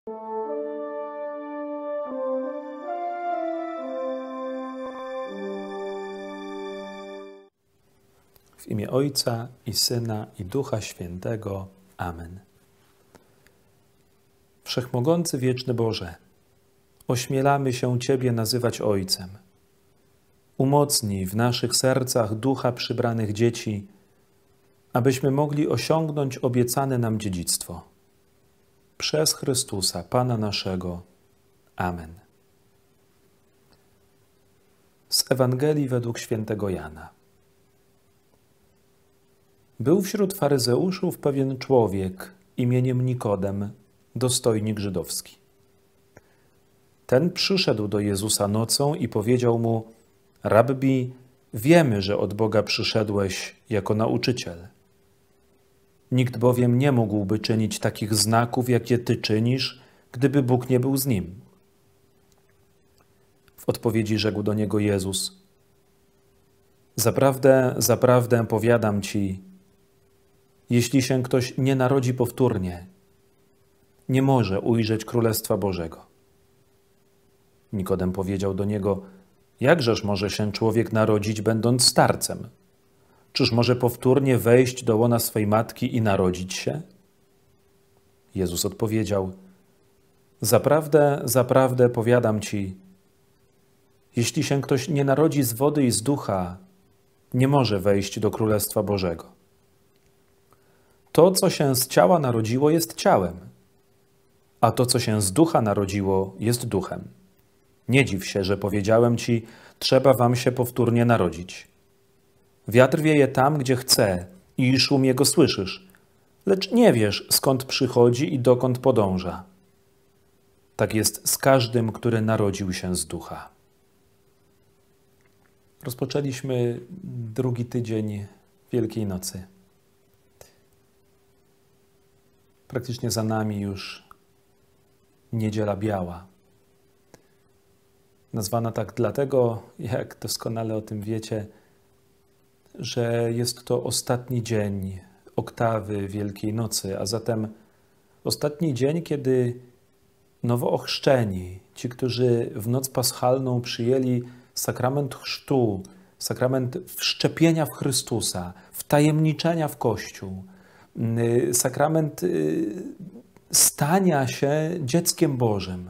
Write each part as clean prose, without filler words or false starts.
W imię Ojca i Syna, i Ducha Świętego. Amen. Wszechmogący wieczny Boże, ośmielamy się Ciebie nazywać Ojcem. Umocnij w naszych sercach ducha przybranych dzieci, abyśmy mogli osiągnąć obiecane nam dziedzictwo. Przez Chrystusa, Pana naszego. Amen. Z Ewangelii według świętego Jana. Był wśród faryzeuszów pewien człowiek imieniem Nikodem, dostojnik żydowski. Ten przyszedł do Jezusa nocą i powiedział mu: Rabbi, wiemy, że od Boga przyszedłeś jako nauczyciel. Nikt bowiem nie mógłby czynić takich znaków, jakie Ty czynisz, gdyby Bóg nie był z nim. W odpowiedzi rzekł do niego Jezus: Zaprawdę, zaprawdę powiadam Ci, jeśli się ktoś nie narodzi powtórnie, nie może ujrzeć Królestwa Bożego. Nikodem powiedział do niego: Jakżeż może się człowiek narodzić, będąc starcem? Czyż może powtórnie wejść do łona swej matki i narodzić się? Jezus odpowiedział: Zaprawdę, zaprawdę powiadam Ci, jeśli się ktoś nie narodzi z wody i z ducha, nie może wejść do Królestwa Bożego. To, co się z ciała narodziło, jest ciałem, a to, co się z ducha narodziło, jest duchem. Nie dziw się, że powiedziałem Ci, trzeba wam się powtórnie narodzić. Wiatr wieje tam, gdzie chce i szum jego słyszysz, lecz nie wiesz, skąd przychodzi i dokąd podąża. Tak jest z każdym, który narodził się z ducha. Rozpoczęliśmy drugi tydzień Wielkiej Nocy. Praktycznie za nami już Niedziela Biała. Nazwana tak dlatego, jak doskonale o tym wiecie, że jest to ostatni dzień oktawy Wielkiej Nocy, a zatem ostatni dzień, kiedy nowo ochrzczeni, ci, którzy w noc paschalną przyjęli sakrament chrztu, sakrament wszczepienia w Chrystusa, wtajemniczenia w Kościół, sakrament stania się dzieckiem Bożym.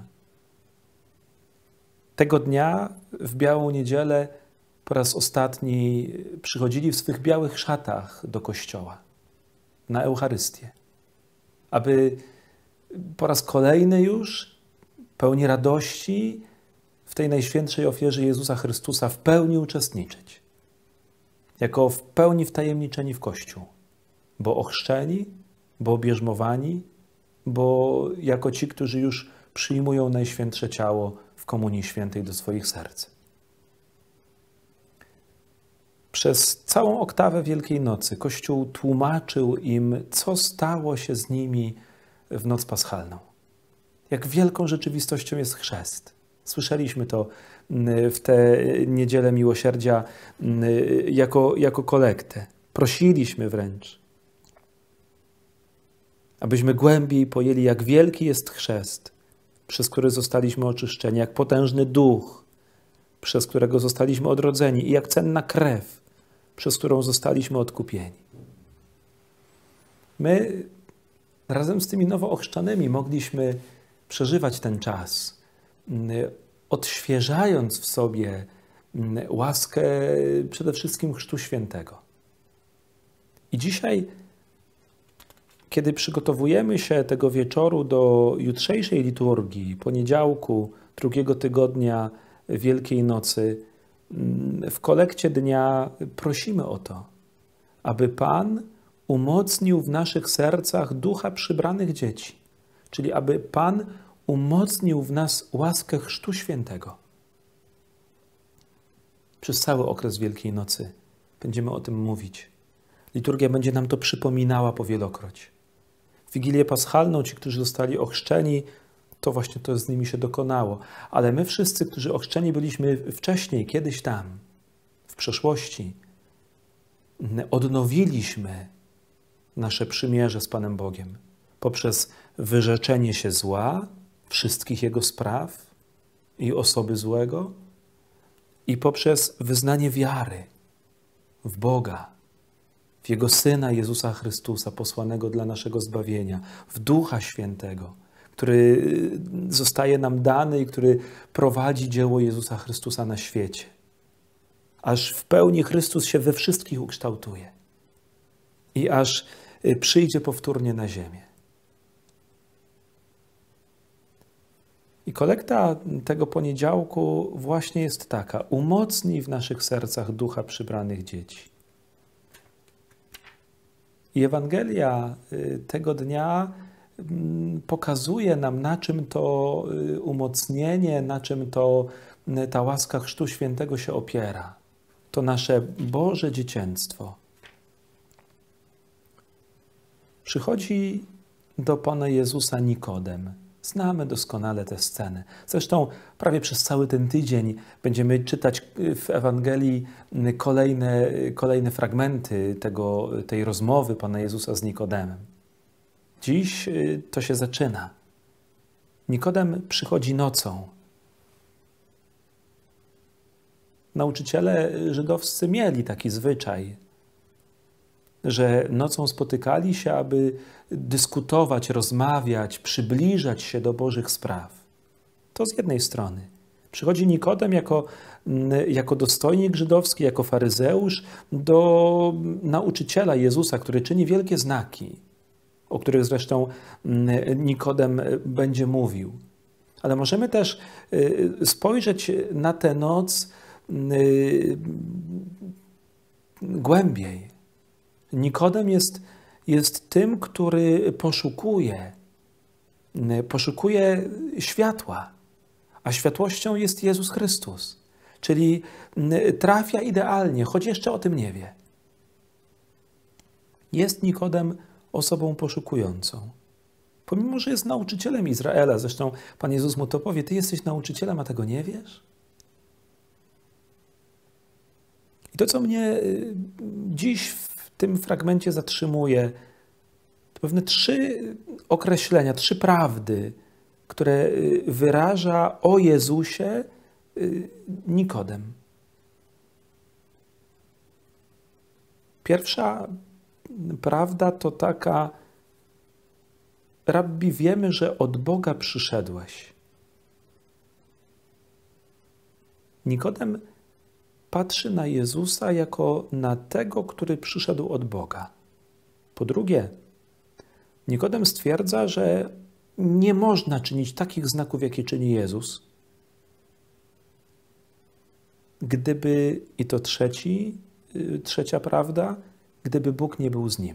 Tego dnia w Białą Niedzielę po raz ostatni przychodzili w swych białych szatach do kościoła na Eucharystię, aby po raz kolejny już pełni radości w tej najświętszej ofierze Jezusa Chrystusa w pełni uczestniczyć, jako w pełni wtajemniczeni w Kościół, bo ochrzczeni, bo obierzmowani, bo jako ci, którzy już przyjmują Najświętsze Ciało w Komunii Świętej do swoich serc. Przez całą oktawę Wielkiej Nocy Kościół tłumaczył im, co stało się z nimi w noc paschalną. Jak wielką rzeczywistością jest chrzest. Słyszeliśmy to w tę Niedzielę Miłosierdzia jako kolektę. Prosiliśmy wręcz, abyśmy głębiej pojęli, jak wielki jest chrzest, przez który zostaliśmy oczyszczeni, jak potężny duch, przez którego zostaliśmy odrodzeni i jak cenna krew, przez którą zostaliśmy odkupieni. My razem z tymi nowo ochrzczonymi mogliśmy przeżywać ten czas, odświeżając w sobie łaskę przede wszystkim Chrztu Świętego. I dzisiaj, kiedy przygotowujemy się tego wieczoru do jutrzejszej liturgii, poniedziałku, drugiego tygodnia Wielkiej Nocy, w kolekcie dnia prosimy o to, aby Pan umocnił w naszych sercach ducha przybranych dzieci, czyli aby Pan umocnił w nas łaskę Chrztu Świętego. Przez cały okres Wielkiej Nocy będziemy o tym mówić. Liturgia będzie nam to przypominała powielokroć. Wigilię Paschalną, ci, którzy zostali ochrzczeni, to właśnie to z nimi się dokonało. Ale my wszyscy, którzy ochrzczeni byliśmy wcześniej, kiedyś tam, w przeszłości, odnowiliśmy nasze przymierze z Panem Bogiem poprzez wyrzeczenie się zła wszystkich Jego spraw i osoby złego i poprzez wyznanie wiary w Boga, w Jego Syna Jezusa Chrystusa, posłanego dla naszego zbawienia, w Ducha Świętego, który zostaje nam dany i który prowadzi dzieło Jezusa Chrystusa na świecie, aż w pełni Chrystus się we wszystkich ukształtuje i aż przyjdzie powtórnie na ziemię. I kolekta tego poniedziałku właśnie jest taka: umocnij w naszych sercach ducha przybranych dzieci. I Ewangelia tego dnia pokazuje nam, na czym to umocnienie, na czym to ta łaska Chrztu Świętego się opiera. To nasze Boże dziecięctwo. Przychodzi do Pana Jezusa Nikodem. Znamy doskonale tę scenę. Zresztą prawie przez cały ten tydzień będziemy czytać w Ewangelii kolejne fragmenty tej rozmowy Pana Jezusa z Nikodemem. Dziś to się zaczyna. Nikodem przychodzi nocą. Nauczyciele żydowscy mieli taki zwyczaj, że nocą spotykali się, aby dyskutować, rozmawiać, przybliżać się do Bożych spraw. To z jednej strony. Przychodzi Nikodem jako dostojnik żydowski, jako faryzeusz do nauczyciela Jezusa, który czyni wielkie znaki, o których zresztą Nikodem będzie mówił. Ale możemy też spojrzeć na tę noc głębiej. Nikodem jest tym, który poszukuje światła, a światłością jest Jezus Chrystus. Czyli trafia idealnie, choć jeszcze o tym nie wie. Jest Nikodem osobą poszukującą. Pomimo że jest nauczycielem Izraela, zresztą Pan Jezus mu to powie: ty jesteś nauczycielem, a tego nie wiesz? I to, co mnie dziś w tym fragmencie zatrzymuje, to pewne 3 określenia, 3 prawdy, które wyraża o Jezusie Nikodem. Pierwsza prawda to taka: Rabbi, wiemy, że od Boga przyszedłeś. Nikodem patrzy na Jezusa jako na tego, który przyszedł od Boga. Po drugie, Nikodem stwierdza, że nie można czynić takich znaków, jakie czyni Jezus, gdyby, i to trzecia prawda, gdyby Bóg nie był z nim.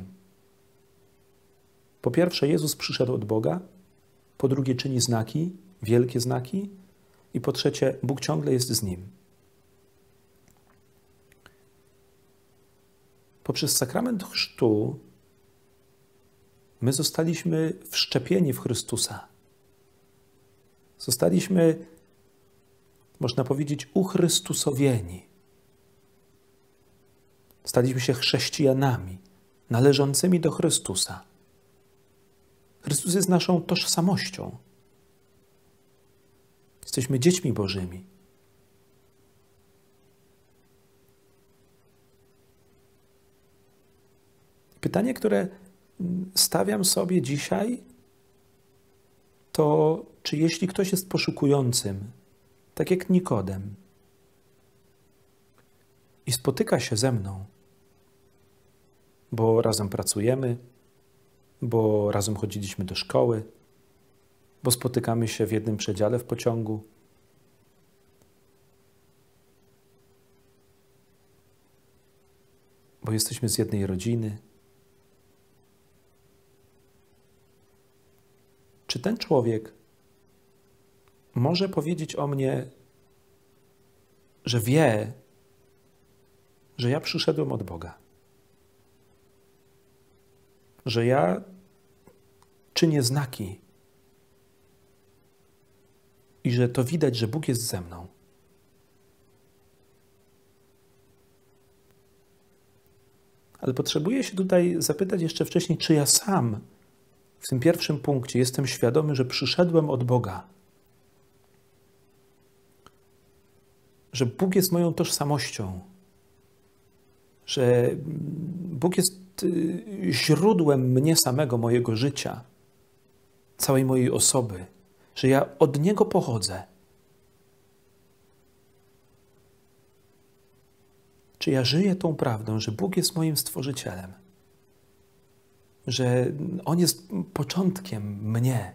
Po pierwsze, Jezus przyszedł od Boga, po drugie, czyni znaki, wielkie znaki, i po trzecie, Bóg ciągle jest z nim. Poprzez sakrament chrztu my zostaliśmy wszczepieni w Chrystusa. Zostaliśmy, można powiedzieć, uchrystusowieni. Staliśmy się chrześcijanami, należącymi do Chrystusa. Chrystus jest naszą tożsamością. Jesteśmy dziećmi Bożymi. Pytanie, które stawiam sobie dzisiaj, to czy jeśli ktoś jest poszukującym, tak jak Nikodem, i spotyka się ze mną, bo razem pracujemy, bo razem chodziliśmy do szkoły, bo spotykamy się w jednym przedziale w pociągu, bo jesteśmy z jednej rodziny. Czy ten człowiek może powiedzieć o mnie, że wie, że ja przyszedłem od Boga? Że ja czynię znaki i że to widać, że Bóg jest ze mną? Ale potrzebuję się tutaj zapytać jeszcze wcześniej, czy ja sam w tym pierwszym punkcie jestem świadomy, że przyszedłem od Boga. że Bóg jest moją tożsamością, że Bóg jest źródłem mnie samego, mojego życia, całej mojej osoby, że ja od Niego pochodzę. Czy ja żyję tą prawdą, że Bóg jest moim Stworzycielem, że On jest początkiem mnie.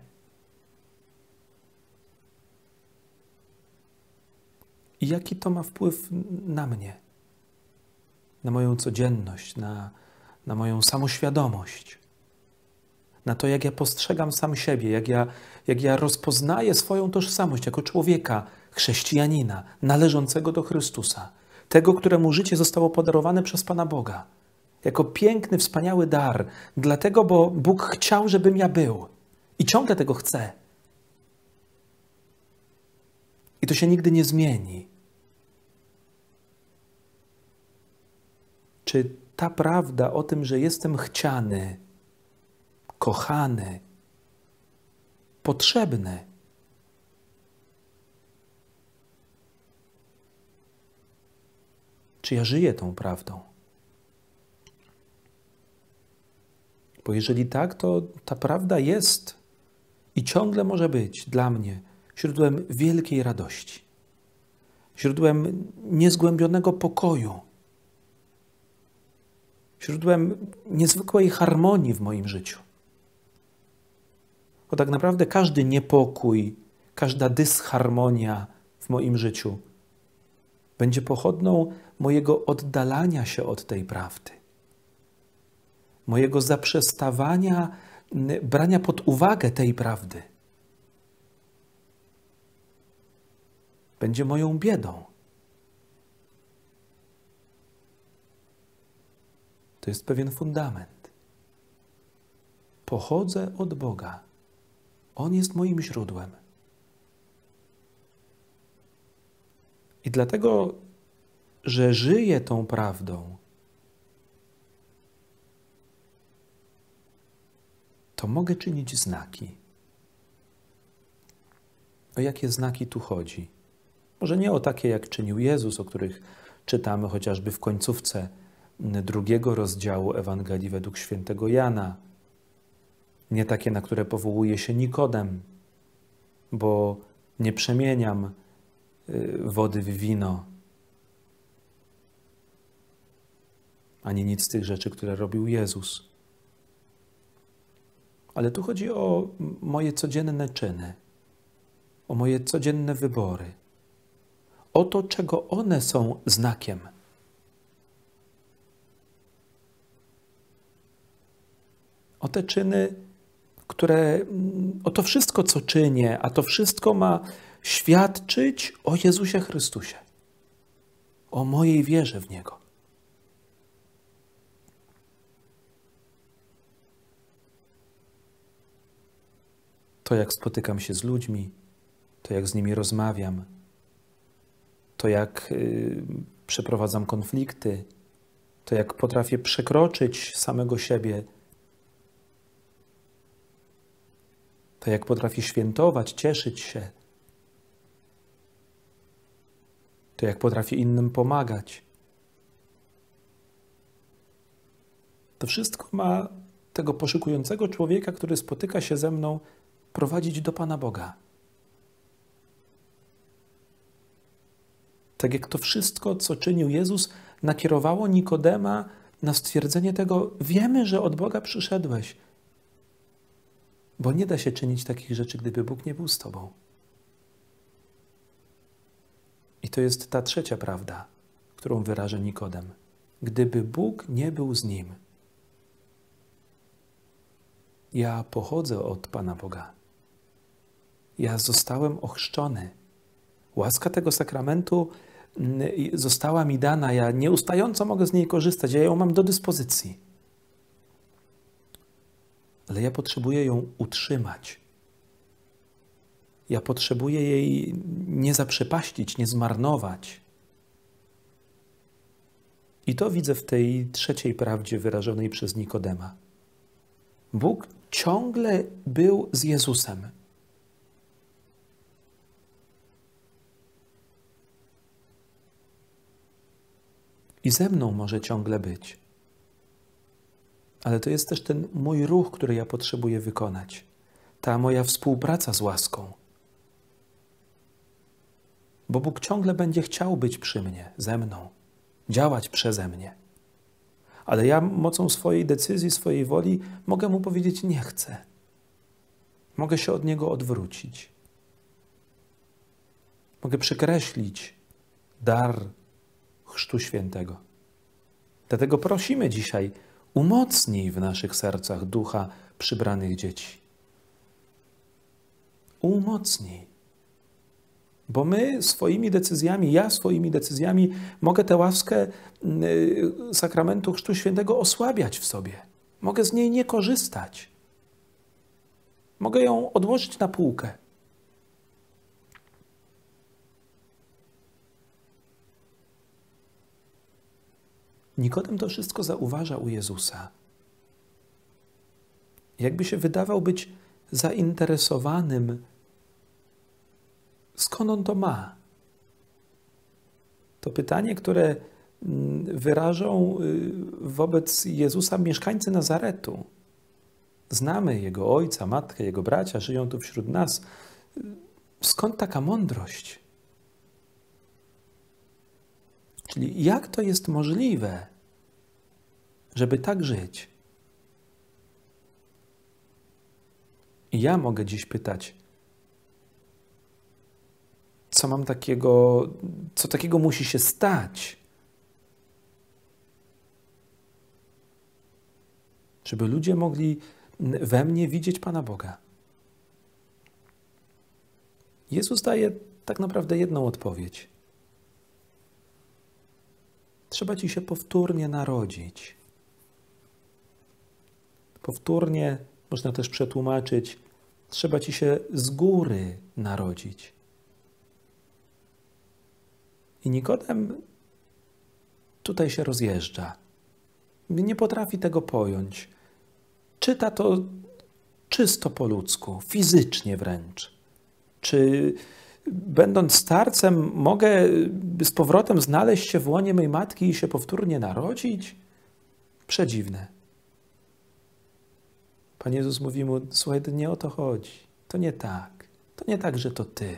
I jaki to ma wpływ na mnie, na moją codzienność, na moją samoświadomość, na to, jak ja postrzegam sam siebie, jak ja rozpoznaję swoją tożsamość jako człowieka, chrześcijanina, należącego do Chrystusa, tego, któremu życie zostało podarowane przez Pana Boga, jako piękny, wspaniały dar, dlatego, bo Bóg chciał, żebym ja był i ciągle tego chce. I to się nigdy nie zmieni. Czy ta prawda o tym, że jestem chciany, kochany, potrzebny, czy ja żyję tą prawdą? Bo jeżeli tak, to ta prawda jest i ciągle może być dla mnie źródłem wielkiej radości, źródłem niezgłębionego pokoju, źródłem niezwykłej harmonii w moim życiu. Bo tak naprawdę każdy niepokój, każda dysharmonia w moim życiu będzie pochodną mojego oddalania się od tej prawdy, mojego zaprzestawania brania pod uwagę tej prawdy. Będzie moją biedą. To jest pewien fundament. Pochodzę od Boga. On jest moim źródłem. I dlatego, że żyję tą prawdą, to mogę czynić znaki. O jakie znaki tu chodzi? Może nie o takie, jak czynił Jezus, o których czytamy chociażby w końcówce 2 rozdziału Ewangelii według świętego Jana. Nie takie, na które powołuje się Nikodem, bo nie przemieniam wody w wino, ani nic z tych rzeczy, które robił Jezus. Ale tu chodzi o moje codzienne czyny, o moje codzienne wybory, o to, czego one są znakiem. O te czyny, o to wszystko, co czynię, a to wszystko ma świadczyć o Jezusie Chrystusie, o mojej wierze w Niego. To, jak spotykam się z ludźmi, to, jak z nimi rozmawiam, to, jak przeprowadzam konflikty, to, jak potrafię przekroczyć samego siebie, to, jak potrafię świętować, cieszyć się, to, jak potrafię innym pomagać. To wszystko ma tego poszukującego człowieka, który spotyka się ze mną, prowadzić do Pana Boga. Tak jak to wszystko, co czynił Jezus, nakierowało Nikodema na stwierdzenie tego: wiemy, że od Boga przyszedłeś, bo nie da się czynić takich rzeczy, gdyby Bóg nie był z tobą. I to jest ta trzecia prawda, którą wyraża Nikodem. Gdyby Bóg nie był z nim. Ja pochodzę od Pana Boga. Ja zostałem ochrzczony. Łaska tego sakramentu została mi dana. Ja nieustająco mogę z niej korzystać. Ja ją mam do dyspozycji. Ale ja potrzebuję ją utrzymać. Ja potrzebuję jej nie zaprzepaścić, nie zmarnować. I to widzę w tej trzeciej prawdzie wyrażonej przez Nikodema. Bóg ciągle był z Jezusem. i ze mną może ciągle być. Ale to jest też ten mój ruch, który ja potrzebuję wykonać. Ta moja współpraca z łaską. Bo Bóg ciągle będzie chciał być przy mnie, ze mną, działać przeze mnie. Ale ja mocą swojej decyzji, swojej woli mogę Mu powiedzieć: nie chcę. Mogę się od Niego odwrócić. Mogę przekreślić dar Chrztu Świętego. Dlatego prosimy dzisiaj: umocnij w naszych sercach ducha przybranych dzieci. Umocnij. Bo my swoimi decyzjami, ja swoimi decyzjami mogę tę łaskę sakramentu Chrztu Świętego osłabiać w sobie. Mogę z niej nie korzystać. Mogę ją odłożyć na półkę. Nikodem to wszystko zauważa u Jezusa. Jakby się wydawał być zainteresowanym, skąd on to ma. To pytanie, które wyrażą wobec Jezusa mieszkańcy Nazaretu. Znamy Jego ojca, matkę, Jego bracia, żyją tu wśród nas. Skąd taka mądrość? Czyli jak to jest możliwe, żeby tak żyć? I ja mogę dziś pytać, co takiego musi się stać, żeby ludzie mogli we mnie widzieć Pana Boga? Jezus daje tak naprawdę jedną odpowiedź. Trzeba ci się powtórnie narodzić. Powtórnie można też przetłumaczyć: trzeba ci się z góry narodzić. I Nikodem tutaj się rozjeżdża. Nie potrafi tego pojąć. Czyta to czysto po ludzku, fizycznie wręcz. Czy będąc starcem mogę z powrotem znaleźć się w łonie mej matki i się powtórnie narodzić? Przedziwne. Pan Jezus mówi mu: słuchaj, to nie o to chodzi. To nie tak. To nie tak, że to ty.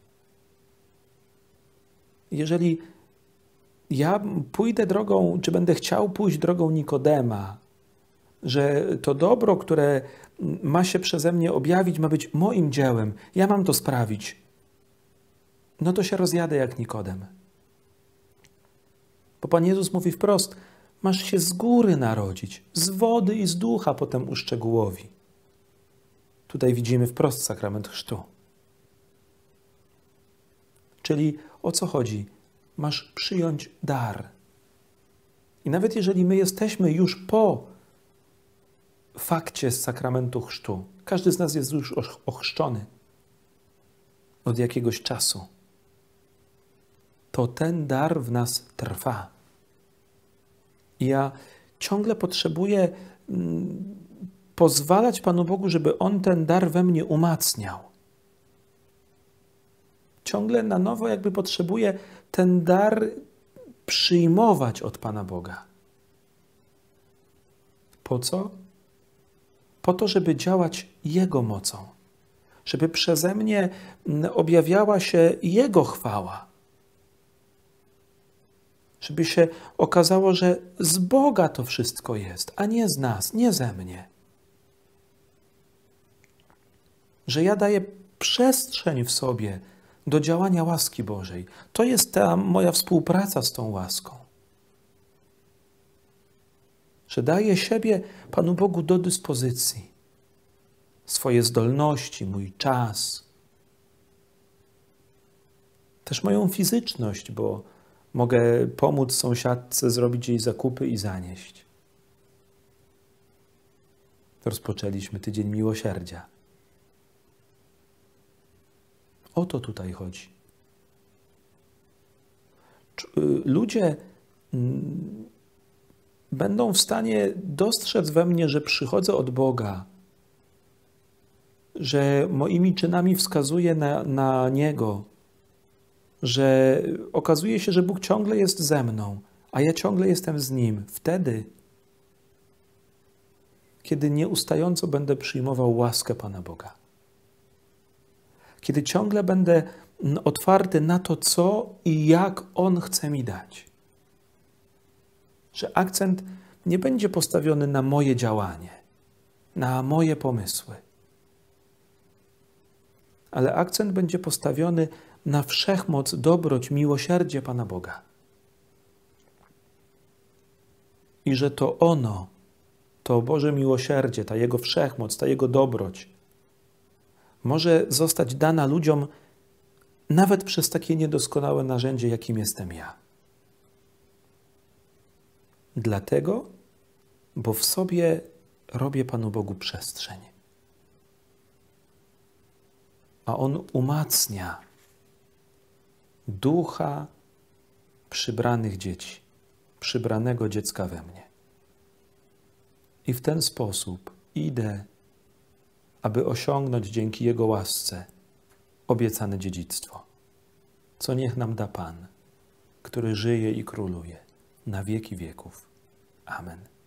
Jeżeli ja pójdę drogą, czy będę chciał pójść drogą Nikodema, że to dobro, które ma się przeze mnie objawić, ma być moim dziełem, ja mam to sprawić, no to się rozjadę jak Nikodem. Bo Pan Jezus mówi wprost: masz się z góry narodzić, z wody i z ducha potem uszczegółowi. Tutaj widzimy wprost sakrament chrztu. Czyli o co chodzi? Masz przyjąć dar. I nawet jeżeli my jesteśmy już po fakcie z sakramentu chrztu, każdy z nas jest już ochrzczony od jakiegoś czasu, to ten dar w nas trwa. I ja ciągle potrzebuję pozwalać Panu Bogu, żeby On ten dar we mnie umacniał. Ciągle na nowo jakby potrzebuję ten dar przyjmować od Pana Boga. Po co? Po to, żeby działać Jego mocą. Żeby przeze mnie objawiała się Jego chwała. Żeby się okazało, że z Boga to wszystko jest, a nie z nas, nie ze mnie. Że ja daję przestrzeń w sobie do działania łaski Bożej. To jest ta moja współpraca z tą łaską. Że daję siebie Panu Bogu do dyspozycji. Swoje zdolności, mój czas. Też moją fizyczność, bo mogę pomóc sąsiadce zrobić jej zakupy i zanieść. Rozpoczęliśmy Tydzień Miłosierdzia. O to tutaj chodzi. Ludzie będą w stanie dostrzec we mnie, że przychodzę od Boga, że moimi czynami wskazuję na Niego, że okazuje się, że Bóg ciągle jest ze mną, a ja ciągle jestem z Nim. Wtedy, kiedy nieustająco będę przyjmował łaskę Pana Boga. Kiedy ciągle będę otwarty na to, co i jak On chce mi dać. Że akcent nie będzie postawiony na moje działanie, na moje pomysły, ale akcent będzie postawiony na wszechmoc, dobroć, miłosierdzie Pana Boga. I że to ono, to Boże miłosierdzie, ta Jego wszechmoc, ta Jego dobroć może zostać dana ludziom nawet przez takie niedoskonałe narzędzie, jakim jestem ja. Dlatego, bo w sobie robię Panu Bogu przestrzeń. A On umacnia ducha przybranych dzieci, przybranego dziecka we mnie. I w ten sposób idę, aby osiągnąć dzięki Jego łasce obiecane dziedzictwo, co niech nam da Pan, który żyje i króluje na wieki wieków. Amen.